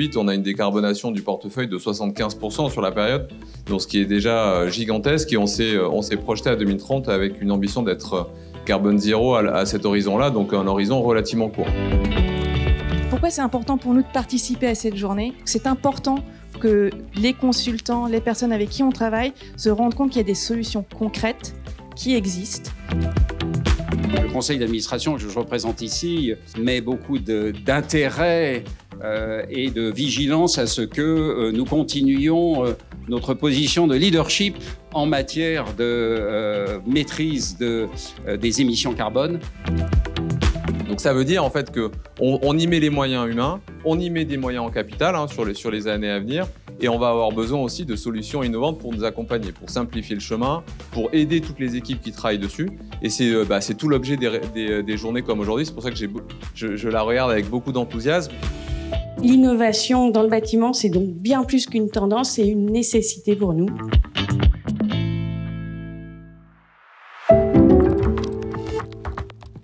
2018, on a une décarbonation du portefeuille de 75% sur la période, donc ce qui est déjà gigantesque. Et on s'est projeté à 2030 avec une ambition d'être carbone zéro à cet horizon-là, donc un horizon relativement court. Pourquoi c'est important pour nous de participer à cette journée? C'est important que les consultants, les personnes avec qui on travaille se rendent compte qu'il y a des solutions concrètes qui existent. Le conseil d'administration que je représente ici met beaucoup d'intérêt et de vigilance à ce que nous continuions notre position de leadership en matière de maîtrise des émissions carbone. Donc ça veut dire en fait qu'on y met les moyens humains, on y met des moyens en capital sur les années à venir, et on va avoir besoin aussi de solutions innovantes pour nous accompagner, pour simplifier le chemin, pour aider toutes les équipes qui travaillent dessus. Et c'est tout l'objet des journées comme aujourd'hui. C'est pour ça que je la regarde avec beaucoup d'enthousiasme. L'innovation dans le bâtiment, c'est donc bien plus qu'une tendance, c'est une nécessité pour nous.